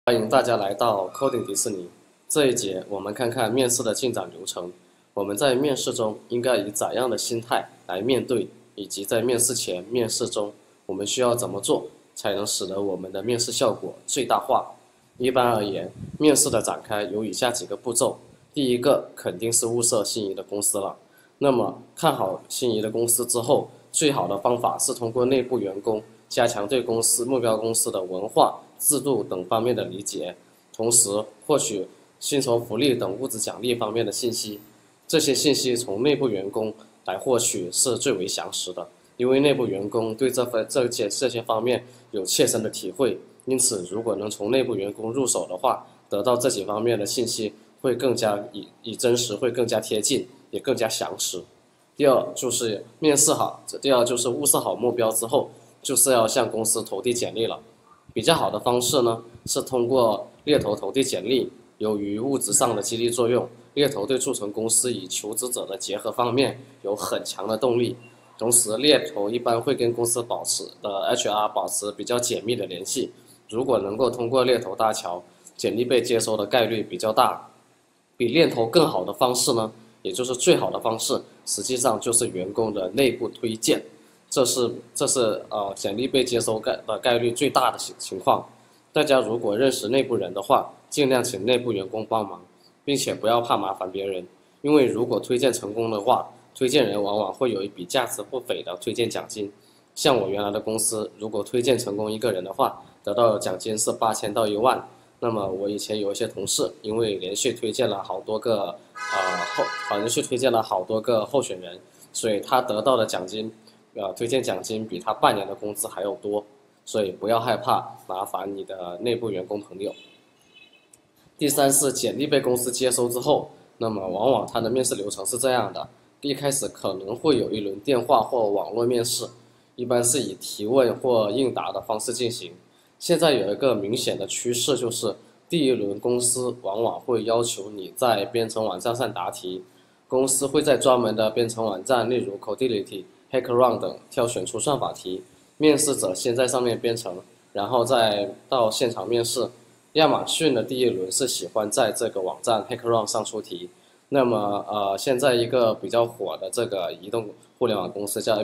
欢迎大家来到 Coding 迪士尼。这一节我们看看面试的进展流程。我们在面试中应该以怎样的心态来面对，以及在面试前、面试中我们需要怎么做，才能使得我们的面试效果最大化。一般而言，面试的展开有以下几个步骤。第一个肯定是物色心仪的公司了。那么看好心仪的公司之后，最好的方法是通过内部员工加强对目标公司的文化、制度等方面的理解，同时获取薪酬福利等物质奖励方面的信息。这些信息从内部员工来获取是最为详实的，因为内部员工对这些方面有切身的体会。因此，如果能从内部员工入手的话，得到这几方面的信息会更加以真实，会更加贴近，也更加详实。第二就是物色好目标之后，就是要向公司投递简历了。比较好的方式呢，是通过猎头投递简历。由于物质上的激励作用，猎头对促成公司与求职者的结合方面有很强的动力。同时，猎头一般会跟公司HR 保持比较紧密的联系。如果能够通过猎头搭桥，简历被接收的概率比较大。比猎头更好的方式呢，也就是最好的方式，实际上就是员工的内部推荐。这是简历被接收概率最大的情况。大家如果认识内部人的话，尽量请内部员工帮忙，并且不要怕麻烦别人，因为如果推荐成功的话，推荐人往往会有一笔价值不菲的推荐奖金。像我原来的公司，如果推荐成功一个人的话，得到的奖金是8000到1万。那么我以前有一些同事，因为连续推荐了好多个候选人，所以他得到的推荐奖金比他半年的工资还要多。所以不要害怕麻烦你的内部员工朋友。第三是简历被公司接收之后，那么往往他的面试流程是这样的：一开始可能会有一轮电话或网络面试，一般是以提问或应答的方式进行。现在有一个明显的趋势，就是第一轮公司往往会要求你在编程网站上答题，公司会在专门的编程网站，例如 Codility、HackerRank 等挑选出算法题。面试者先在上面编程，然后再到现场面试。亚马逊的第一轮是喜欢在这个网站 HackerRank 上出题。那么现在一个比较火的这个移动互联网公司叫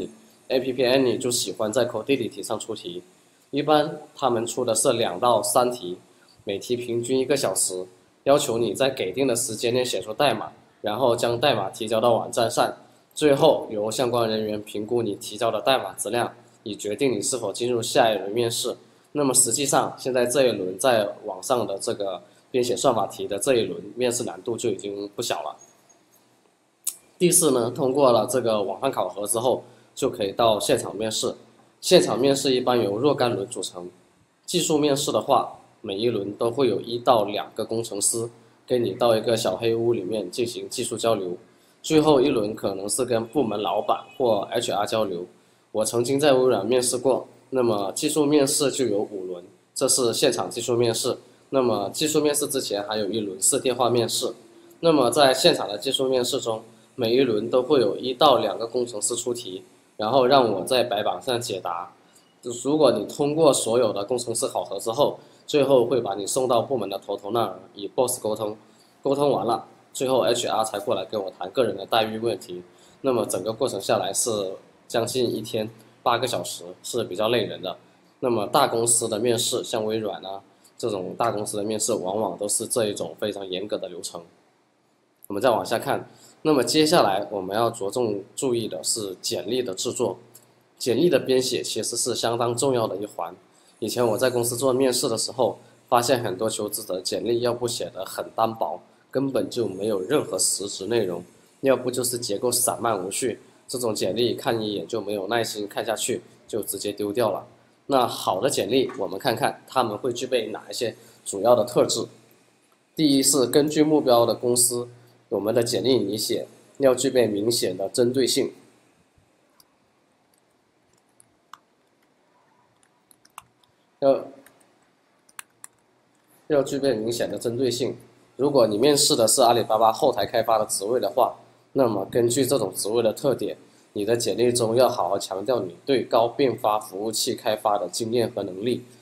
App Annie 就喜欢在 Codility 上出题。一般他们出的是2到3题，每题平均1个小时，要求你在给定的时间内写出代码，然后将代码提交到网站上，最后由相关人员评估你提交的代码质量，以决定你是否进入下一轮面试。那么实际上，现在这一轮在网上的这个编写算法题的这一轮面试难度就已经不小了。第四呢，通过了这个网上考核之后，就可以到现场面试。现场面试一般由若干轮组成。技术面试的话，每一轮都会有1到2个工程师跟你到一个小黑屋里面进行技术交流。最后一轮可能是跟部门老板或 HR 交流。我曾经在微软面试过，那么技术面试就有5轮，这是现场技术面试。那么技术面试之前还有1轮是电话面试。那么在现场的技术面试中，每一轮都会有1到2个工程师出题，然后让我在白板上解答。如果你通过所有的工程师考核之后，最后会把你送到部门的头头那儿与 boss 沟通，沟通完了，最后 HR 才过来跟我谈个人的待遇问题。那么整个过程下来是将近1天8个小时，是比较累人的。那么大公司的面试，像微软啊这种大公司的面试，往往都是这一种非常严格的流程。我们再往下看，那么接下来我们要着重注意的是简历的制作。简历的编写其实是相当重要的一环。以前我在公司做面试的时候，发现很多求职者简历要不写得很单薄，根本就没有任何实质内容，要不就是结构散漫无序，这种简历看一眼就没有耐心看下去，就直接丢掉了。那好的简历，我们看看他们会具备哪一些主要的特质。第一是根据目标的公司，我们的简历拟写要具备明显的针对性。要具备明显的针对性。如果你面试的是阿里巴巴后台开发的职位的话，那么根据这种职位的特点，你的简历中要好好强调你对高并发服务器开发的经验和能力。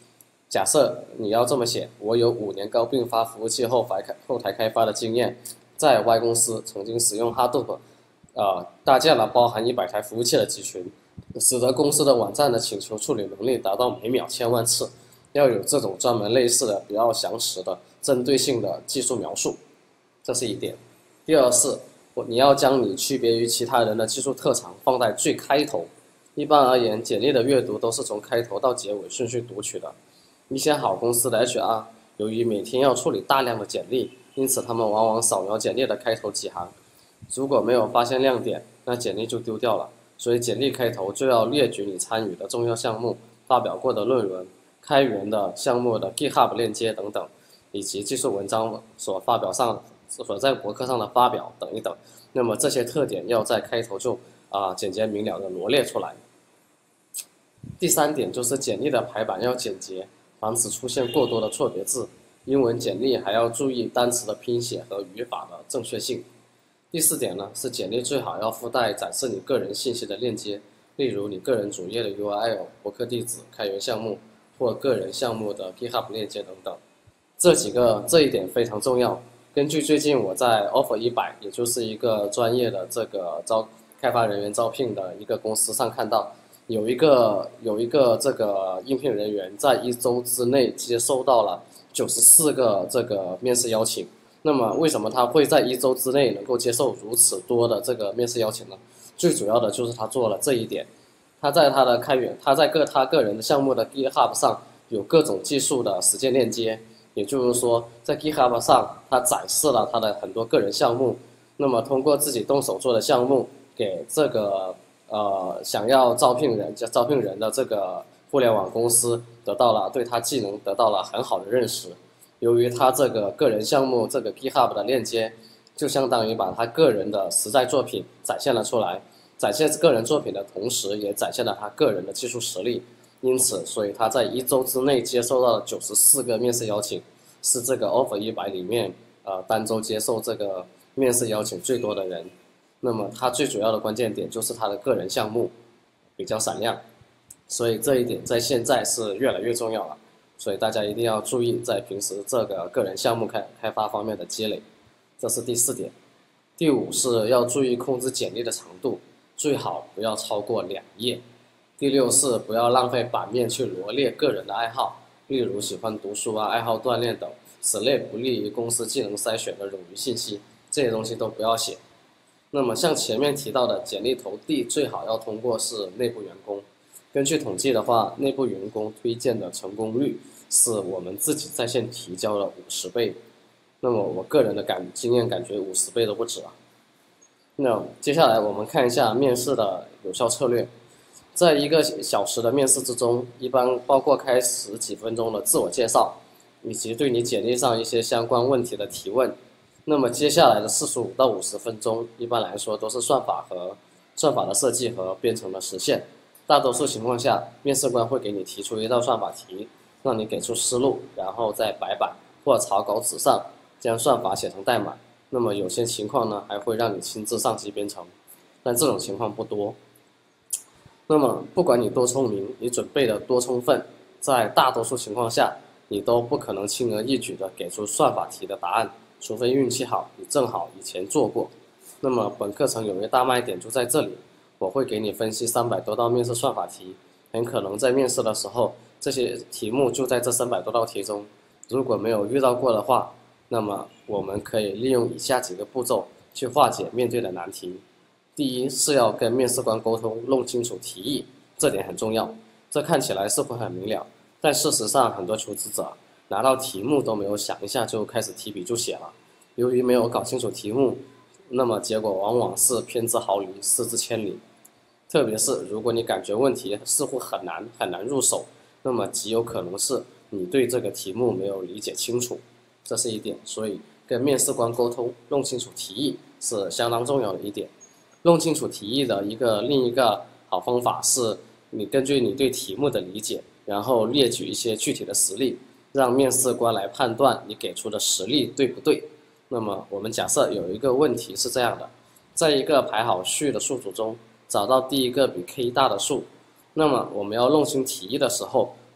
假设你要这么写，我有5年高并发服务器后台开发的经验，在 Y 公司曾经使用 Hadoop，搭建了包含100台服务器的集群，使得公司的网站的请求处理能力达到每秒1000万次。要有这种专门类似的、比较详实的、针对性的技术描述，这是一点。第二是，你要将你区别于其他人的技术特长放在最开头。一般而言，简历的阅读都是从开头到结尾顺序读取的。一些好公司的 HR 由于每天要处理大量的简历，因此他们往往扫描简历的开头几行。如果没有发现亮点，那简历就丢掉了。所以简历开头就要列举你参与的重要项目、发表过的论文、开源的项目的 GitHub 链接等等，以及技术文章所在博客上的发表等一等。那么这些特点要在开头就简洁明了的罗列出来。第3点就是简历的排版要简洁，防止出现过多的错别字。英文简历还要注意单词的拼写和语法的正确性。第4点呢，是简历最好要附带展示你个人信息的链接，例如你个人主页的 URL、博客地址、开源项目或个人项目的 GitHub 链接等等。这一点非常重要。根据最近我在 Offer100，也就是一个专业的这个开发人员招聘的一个公司上看到，有一个这个应聘人员在1周之内接收到了94个这个面试邀请。那么为什么他会在1周之内能够接受如此多的这个面试邀请呢？最主要的就是他做了这一点。他在他个人的项目的 GitHub 上有各种技术的实践链接，也就是说在 GitHub 上他展示了他的很多个人项目，那么通过自己动手做的项目给这个想要招聘人的这个互联网公司对他技能得到了很好的认识。由于他这个个人项目这个 GitHub 的链接，就相当于把他个人的实在作品展现了出来，展现个人作品的同时，也展现了他个人的技术实力。因此，所以他在1周之内接收到了94个面试邀请，是这个 Offer100里面单周接受这个面试邀请最多的人。那么他最主要的关键点就是他的个人项目比较闪亮，所以这一点在现在是越来越重要了。所以大家一定要注意在平时这个个人项目开发方面的积累，这是第4点。第5是要注意控制简历的长度，最好不要超过2页。第6是不要浪费版面去罗列个人的爱好，例如喜欢读书爱好锻炼等，此类不利于公司技能筛选的冗余信息，这些东西都不要写。那么像前面提到的，简历投递最好要通过是内部员工。根据统计的话，内部员工推荐的成功率是我们自己在线提交了50倍。那么我个人的经验感觉50倍都不止啊。那接下来我们看一下面试的有效策略。在1个小时的面试之中，一般包括开始几分钟的自我介绍，以及对你简历上一些相关问题的提问。那么接下来的45到50分钟，一般来说都是算法的设计和编程的实现。大多数情况下，面试官会给你提出一道算法题，让你给出思路，然后在白板或草稿纸上将算法写成代码。那么有些情况呢，还会让你亲自上机编程，但这种情况不多。那么不管你多聪明，你准备的多充分，在大多数情况下，你都不可能轻而易举地给出算法题的答案，除非运气好，你正好以前做过。那么本课程有一个大卖点就在这里。我会给你分析300多道面试算法题，很可能在面试的时候，这些题目就在这300多道题中。如果没有遇到过的话，那么我们可以利用以下几个步骤去化解面对的难题。第一是要跟面试官沟通，弄清楚题意，这点很重要。这看起来似乎很明了，但事实上很多求职者拿到题目都没有想一下就开始提笔就写了。由于没有搞清楚题目，那么结果往往是偏之毫厘，失之千里。特别是如果你感觉问题似乎很难入手，那么极有可能是你对这个题目没有理解清楚，这是一点。所以跟面试官沟通，弄清楚题意是相当重要的一点。弄清楚题意的另一个好方法是，你根据你对题目的理解，然后列举一些具体的实例，让面试官来判断你给出的实例对不对。那么我们假设有一个问题是这样的，在一个排好序的数组中，找到第一个比 k 大的数，那么我们要弄清题意的时候，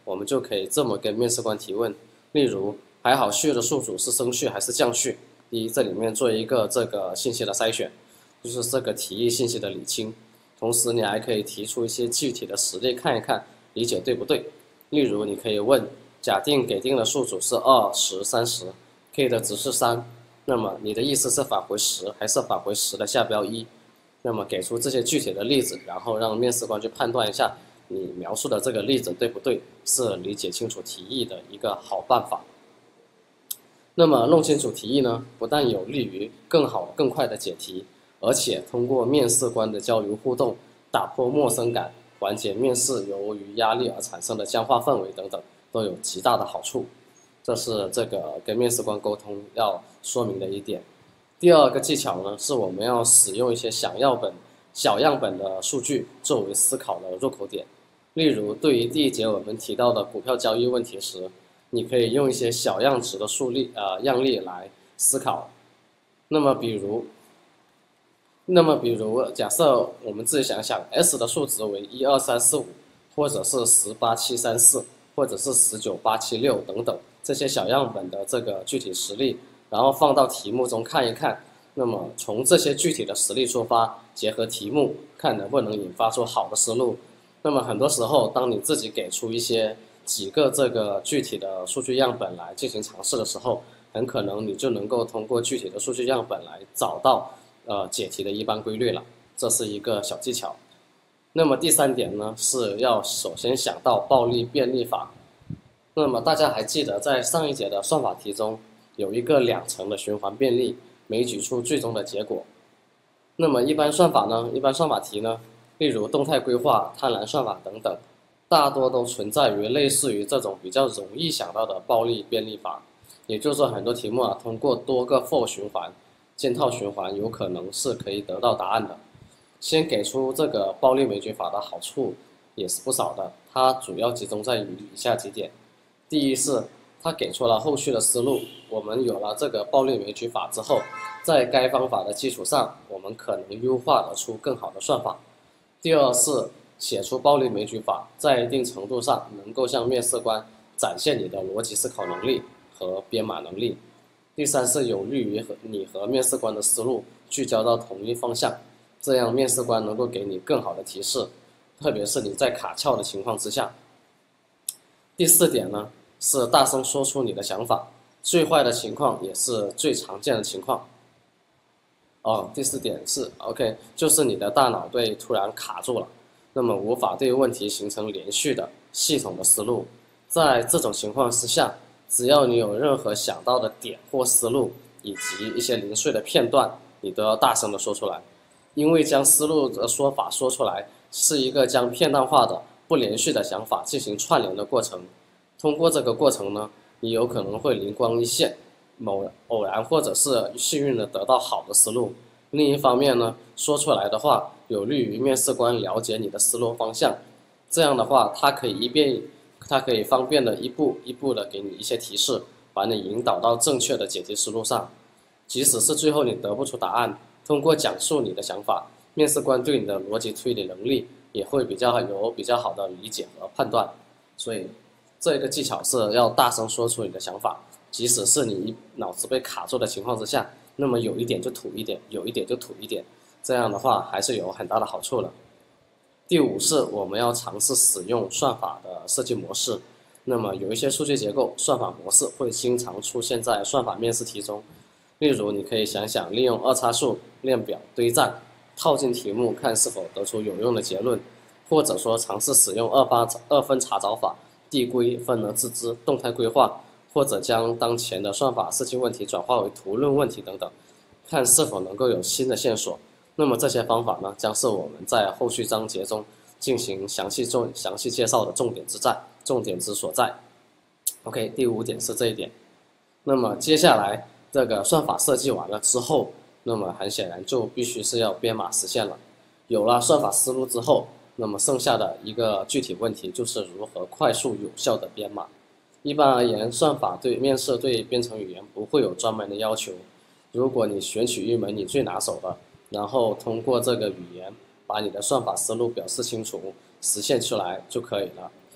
我们就可以这么跟面试官提问，例如排好序的数组是升序还是降序？第一，这里面做一个这个信息的筛选，就是这个题意信息的理清。同时，你还可以提出一些具体的实例，看一看理解对不对。例如，你可以问：假定给定的数组是2、10、30，k 的值是3，那么你的意思是返回10还是返回10的下标1？那么给出这些具体的例子，然后让面试官去判断一下你描述的这个例子对不对，是理解清楚题意的一个好办法。那么弄清楚题意呢，不但有利于更好更快的解题，而且通过面试官的交流互动，打破陌生感，缓解面试由于压力而产生的僵化氛围等等，都有极大的好处。这是这个跟面试官沟通要说明的一点。第二个技巧呢，是我们要使用一些小样本的数据作为思考的入口点。例如，对于第一节我们提到的股票交易问题时，你可以用一些小样值的样例来思考。那么比如，假设我们自己想想 ，S 的数值为12345，或者是18734，或者是19876等等这些小样本的这个具体实例，然后放到题目中看一看。那么从这些具体的实例出发，结合题目，看能不能引发出好的思路。那么很多时候，当你自己给出几个这个具体的数据样本来进行尝试的时候，很可能你就能够通过具体的数据样本来找到解题的一般规律了。这是一个小技巧。那么第三点呢，是要首先想到暴力便利法。那么大家还记得在上一节的算法题中有一个2层的循环便利，没举出最终的结果。那么一般算法题呢，例如动态规划、贪婪算法等等，大多都存在于类似于这种比较容易想到的暴力便利法。也就是说，很多题目通过多个 for 循环、件套循环，有可能是可以得到答案的。先给出这个暴力枚举法的好处也是不少的，它主要集中在于以下几点。第一是它给出了后续的思路，我们有了这个暴力枚举法之后，在该方法的基础上，我们可能优化得出更好的算法。第二是写出暴力枚举法，在一定程度上能够向面试官展现你的逻辑思考能力和编码能力。第三是有利于你和面试官的思路聚焦到同一方向，这样面试官能够给你更好的提示，特别是你在卡壳的情况之下。第四点呢，是大声说出你的想法，最坏的情况也是最常见的情况。第四点是 OK， 就是你的大脑突然卡住了，那么无法对问题形成连续的系统的思路。在这种情况之下，只要你有任何想到的点或思路，以及一些零碎的片段，你都要大声的说出来，因为将思路的说法说出来，是一个将片段化的不连续的想法进行串联的过程。通过这个过程呢，你有可能会灵光一现，偶然或者是幸运的得到好的思路。另一方面呢，说出来的话有利于面试官了解你的思路方向，这样的话他可以方便的一步一步的给你一些提示，把你引导到正确的解题思路上。即使是最后你得不出答案，通过讲述你的想法，面试官对你的逻辑推理能力也会比较好的理解和判断。所以这个技巧是要大声说出你的想法，即使是你脑子被卡住的情况之下，那么有一点就吐一点，有一点就吐一点，这样的话还是有很大的好处的。第五是我们要尝试使用算法的设计模式。那么有一些数据结构算法模式会经常出现在算法面试题中，例如你可以想想利用二叉树、链表、堆栈套进题目，看是否得出有用的结论，或者说尝试使用二分查找法、递归、分而治之、动态规划，或者将当前的算法设计问题转化为图论问题等等，看是否能够有新的线索。那么这些方法呢，将是我们在后续章节中进行详细介绍的重点之所在。OK， 第五点是这一点。那么接下来这个算法设计完了之后，那么很显然就必须是要编码实现了。有了算法思路之后，那么剩下的一个具体问题就是如何快速有效的编码。一般而言，算法面试对编程语言不会有专门的要求。如果你选取一门你最拿手的，然后通过这个语言把你的算法思路表示清楚，实现出来就可以了。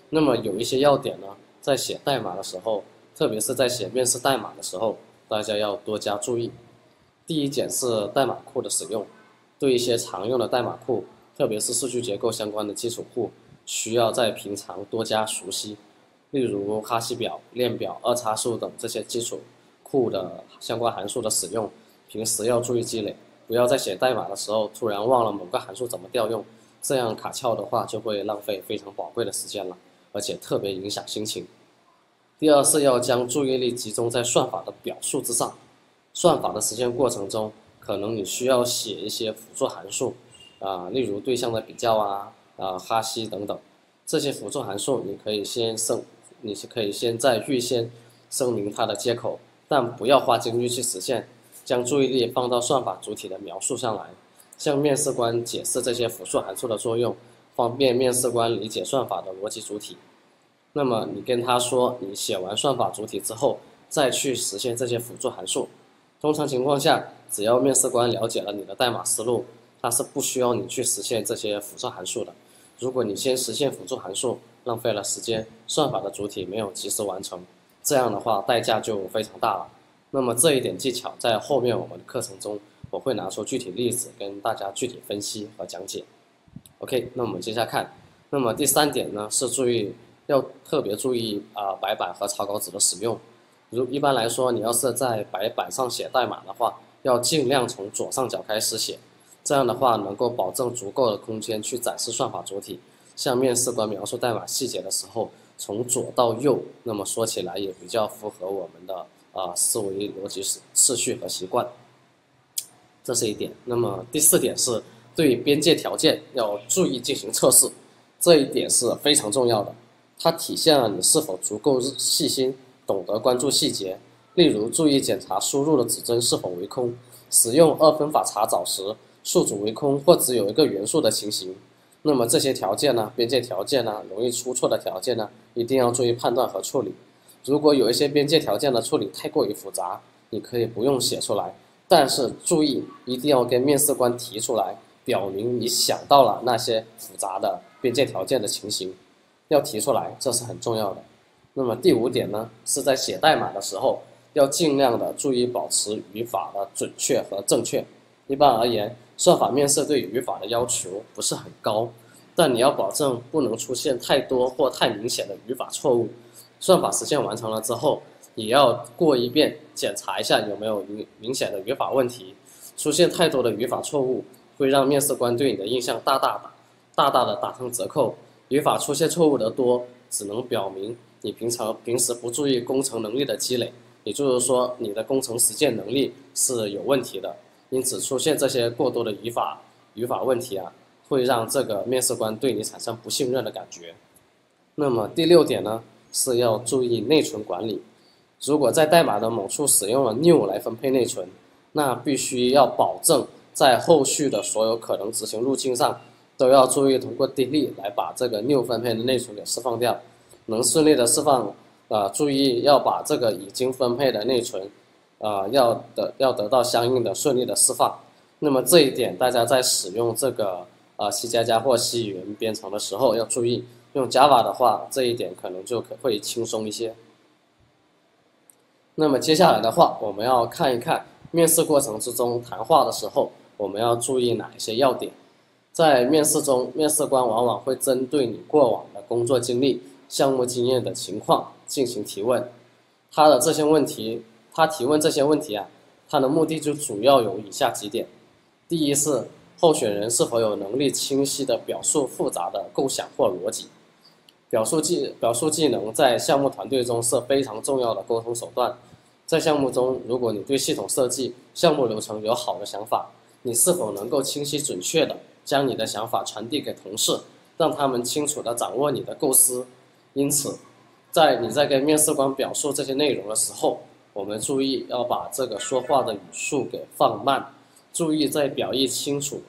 那么有一些要点呢，在写代码的时候，特别是在写面试代码的时候，大家要多加注意。第一点是代码库的使用，对一些常用的代码库，特别是数据结构相关的基础库，需要在平常多加熟悉。例如哈希表、链表、二叉数等这些基础库的相关函数的使用，平时要注意积累，不要在写代码的时候突然忘了某个函数怎么调用，这样卡壳的话就会浪费非常宝贵的时间了，而且特别影响心情。第二是要将注意力集中在算法的表述之上。算法的实现过程中，可能你需要写一些辅助函数，例如对象的比较哈希等等。这些辅助函数你是可以先预先声明它的接口，但不要花精力去实现，将注意力放到算法主体的描述上来，向面试官解释这些辅助函数的作用，方便面试官理解算法的逻辑主体。那么你跟他说，你写完算法主体之后，再去实现这些辅助函数。通常情况下，只要面试官了解了你的代码思路，他是不需要你去实现这些辅助函数的。如果你先实现辅助函数，浪费了时间，算法的主体没有及时完成，这样的话代价就非常大了。那么这一点技巧在后面我们的课程中，我会拿出具体例子跟大家具体分析和讲解。OK， 那我们接下来看，那么第三点呢是要特别注意白板和草稿纸的使用。一般来说，你要是在白板上写代码的话，要尽量从左上角开始写，这样的话能够保证足够的空间去展示算法主体。向面试官描述代码细节的时候，从左到右，那么说起来也比较符合我们的思维逻辑次序和习惯。这是一点。那么第四点是对边界条件要注意进行测试，这一点是非常重要的，它体现了你是否足够细心。懂得关注细节，例如注意检查输入的指针是否为空，使用二分法查找时，数组为空或只有一个元素的情形。那么这些条件呢，边界条件呢，容易出错的条件呢，一定要注意判断和处理。如果有一些边界条件的处理太过于复杂，你可以不用写出来，但是注意一定要跟面试官提出来，表明你想到了那些复杂的边界条件的情形，要提出来，这是很重要的。那么第五点呢，是在写代码的时候，要尽量的注意保持语法的准确和正确。一般而言，算法面试对语法的要求不是很高，但你要保证不能出现太多或太明显的语法错误。算法实现完成了之后，也要过一遍检查一下有没有明显的语法问题。出现太多的语法错误，会让面试官对你的印象大大的打上折扣。语法出现错误的多，只能表明你平时不注意工程能力的积累，也就是说你的工程实践能力是有问题的。因此出现这些过多的语法问题会让这个面试官对你产生不信任的感觉。那么第六点呢，是要注意内存管理。如果在代码的某处使用了 new 来分配内存，那必须要保证在后续的所有可能执行路径上都要注意通过 delete 来把这个 new 分配的内存给释放掉。能顺利的释放，注意要把这个已经分配的内存，要得到相应的顺利的释放。那么这一点大家在使用这个C++ 或 C 语言编程的时候要注意，用 Java 的话这一点可能就会轻松一些。那么接下来的话，我们要看一看面试过程之中谈话的时候，我们要注意哪一些要点。在面试中，面试官往往会针对你过往的工作经历、项目经验的情况进行提问。他提问这些问题他的目的就主要有以下几点：第一是候选人是否有能力清晰地表述复杂的构想或逻辑。表述技能在项目团队中是非常重要的沟通手段。在项目中，如果你对系统设计、项目流程有好的想法，你是否能够清晰准确地将你的想法传递给同事，让他们清楚地掌握你的构思。因此，你在跟面试官表述这些内容的时候，我们注意要把这个说话的语速给放慢，注意表意的清楚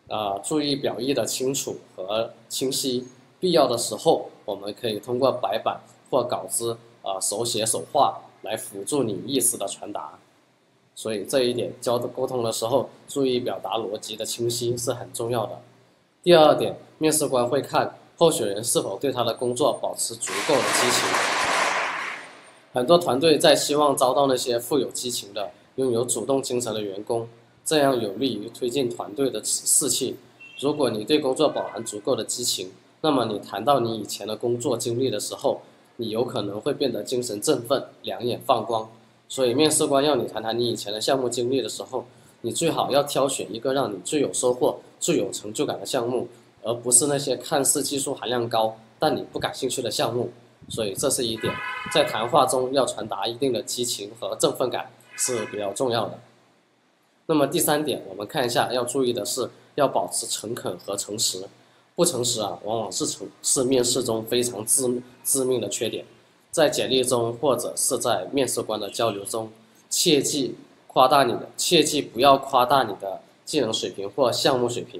和清晰。必要的时候，我们可以通过白板或稿子手写手画来辅助你意思的传达。所以这一点沟通的时候，注意表达逻辑的清晰是很重要的。第二点，面试官会看候选人是否对他的工作保持足够的激情。很多团队在希望招到那些富有激情的、拥有主动精神的员工，这样有利于推进团队的士气。如果你对工作饱含足够的激情，那么你谈到你以前的工作经历的时候，你有可能会变得精神振奋、两眼放光。所以面试官要你谈谈你以前的项目经历的时候，你最好要挑选一个让你最有收获、最有成就感的项目，而不是那些看似技术含量高但你不感兴趣的项目。所以这是一点，在谈话中要传达一定的激情和振奋感是比较重要的。那么第三点，我们看一下要注意的是要保持诚恳和诚实。不诚实往往是面试中非常致命的缺点。在简历中或者是在面试官的交流中，切记不要夸大你的技能水平或项目水平。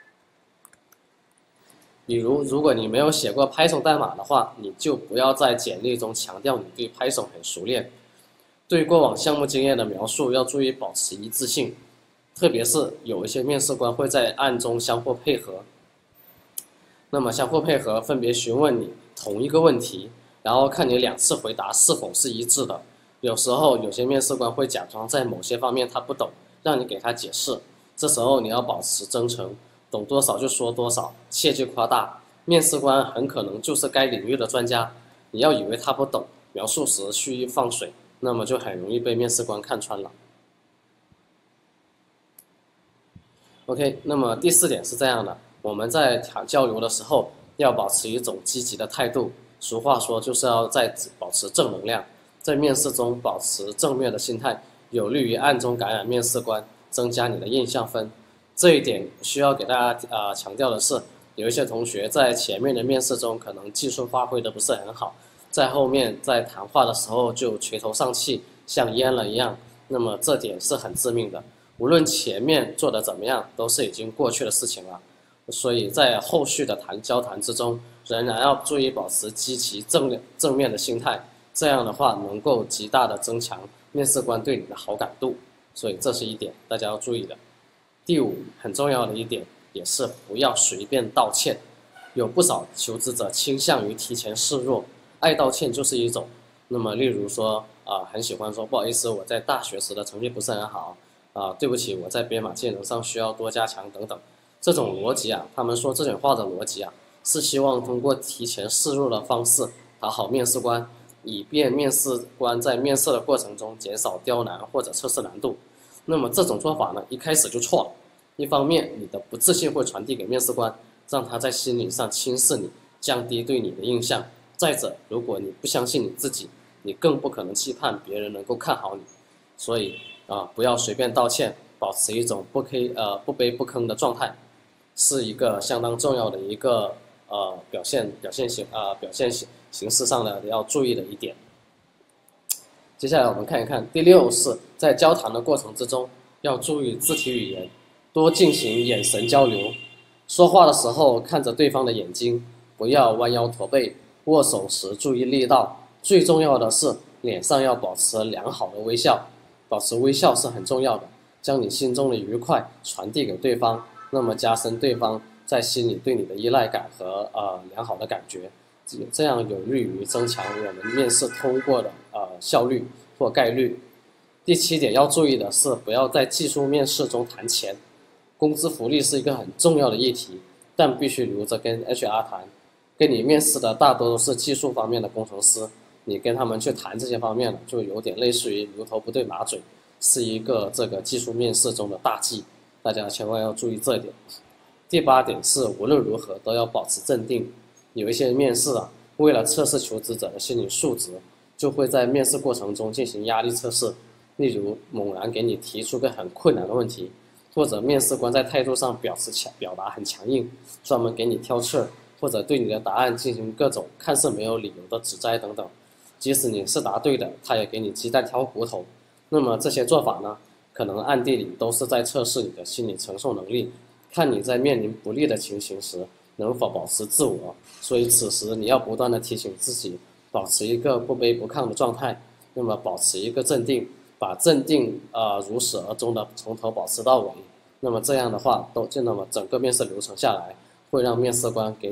比如，如果你没有写过 Python 代码的话，你就不要在简历中强调你对 Python 很熟练。对过往项目经验的描述要注意保持一致性，特别是有一些面试官会在暗中相互配合。那么相互配合，分别询问你同一个问题，然后看你2次回答是否是一致的。有时候有些面试官会假装在某些方面他不懂，让你给他解释。这时候你要保持真诚，懂多少就说多少，切忌夸大。面试官很可能就是该领域的专家，你要以为他不懂，描述时蓄意放水，那么就很容易被面试官看穿了。OK， 那么第4点是这样的，我们在交流的时候要保持一种积极的态度。俗话说就是要保持正能量，在面试中保持正面的心态，有利于暗中感染面试官，增加你的印象分。这一点需要给大家强调的是，有一些同学在前面的面试中可能技术发挥的不是很好，在后面在谈话的时候就垂头丧气，像淹了一样，那么这点是很致命的。无论前面做的怎么样，都是已经过去的事情了。所以在后续的交谈之中，仍然要注意保持积极正面的心态，这样的话能够极大的增强面试官对你的好感度。所以这是一点大家要注意的。第5，很重要的一点也是不要随便道歉。有不少求职者倾向于提前示弱，爱道歉就是一种。那么例如说很喜欢说不好意思，我在大学时的成绩不是很好对不起，我在编码技能上需要多加强等等。这种逻辑他们说这种话的逻辑是希望通过提前示弱的方式讨好面试官，以便面试官在面试的过程中减少刁难或者测试难度。那么这种做法呢，一开始就错了。一方面，你的不自信会传递给面试官，让他在心理上轻视你，降低对你的印象。再者，如果你不相信你自己，你更不可能期盼别人能够看好你。所以不要随便道歉，保持一种不卑不吭的状态，是一个相当重要的一个表现形式上的要注意的一点。接下来我们看一看第6是在交谈的过程之中要注意肢体语言，多进行眼神交流。说话的时候看着对方的眼睛，不要弯腰驼背，握手时注意力道。最重要的是脸上要保持良好的微笑，保持微笑是很重要的，将你心中的愉快传递给对方，那么加深对方在心里对你的依赖感和良好的感觉，这样有利于增强我们面试通过的效率或概率。第7点要注意的是，不要在技术面试中谈钱。工资福利是一个很重要的议题，但必须留着跟 HR 谈。跟你面试的大多都是技术方面的工程师，你跟他们去谈这些方面了，就有点类似于牛头不对马嘴，是一个这个技术面试中的大忌，大家千万要注意这一点。第8点是无论如何都要保持镇定。有一些面试为了测试求职者的心理素质，就会在面试过程中进行压力测试，例如猛然给你提出个很困难的问题，或者面试官在态度上表达很强硬，专门给你挑刺儿，或者对你的答案进行各种看似没有理由的指摘等等。即使你是答对的，他也给你鸡蛋挑骨头。那么这些做法呢，可能暗地里都是在测试你的心理承受能力，看你在面临不利的情形时能否保持自我。所以此时你要不断的提醒自己，保持一个不卑不亢的状态，那么保持一个镇定，把镇定如始而终的从头保持到尾。那么这样的话那么整个面试流程下来，会让面试官给你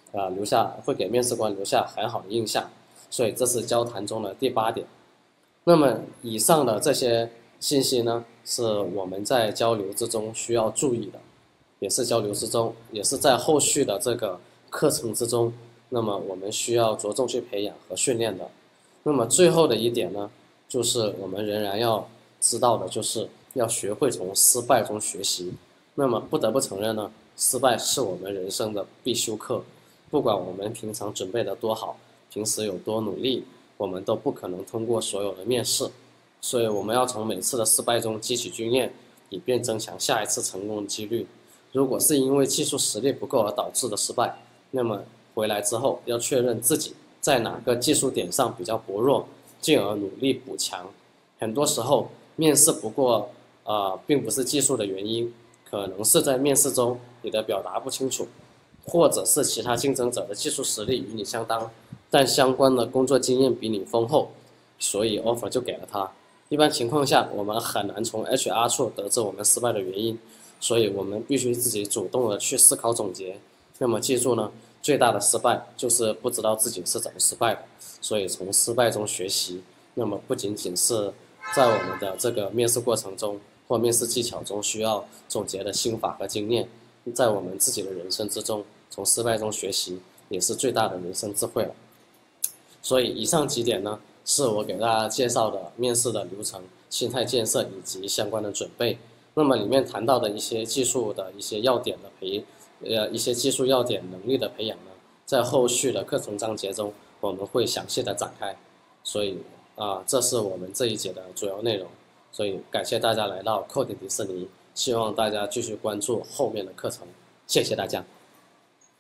会给面试官留下很好的印象。所以这是交谈中的第8点。那么以上的这些信息呢，是我们在交流之中需要注意的，也是交流之中，也是在后续的这个课程之中，那么我们需要着重去培养和训练的。那么最后的一点呢，就是我们仍然要知道的，就是要学会从失败中学习。那么不得不承认呢，失败是我们人生的必修课。不管我们平常准备的多好，平时有多努力，我们都不可能通过所有的面试。所以我们要从每次的失败中汲取经验，以便增强下一次成功的几率。如果是因为技术实力不够而导致的失败，那么回来之后要确认自己在哪个技术点上比较薄弱，进而努力补强。很多时候面试并不是技术的原因，可能是在面试中你的表达不清楚，或者是其他竞争者的技术实力与你相当，但相关的工作经验比你丰厚，所以 offer 就给了他。一般情况下，我们很难从 HR 处得知我们失败的原因，所以我们必须自己主动的去思考总结。那么记住呢，最大的失败就是不知道自己是怎么失败的，所以从失败中学习。那么不仅仅是在我们的这个面试过程中或面试技巧中需要总结的心法和经验，在我们自己的人生之中，从失败中学习也是最大的人生智慧了。所以以上几点呢，是我给大家介绍的面试的流程、心态建设以及相关的准备。那么里面谈到的一些技术的一些要点的一些技术要点能力的培养呢，在后续的课程章节中我们会详细的展开。所以这是我们这一节的主要内容。所以感谢大家来到Coding迪士尼，希望大家继续关注后面的课程，谢谢大家。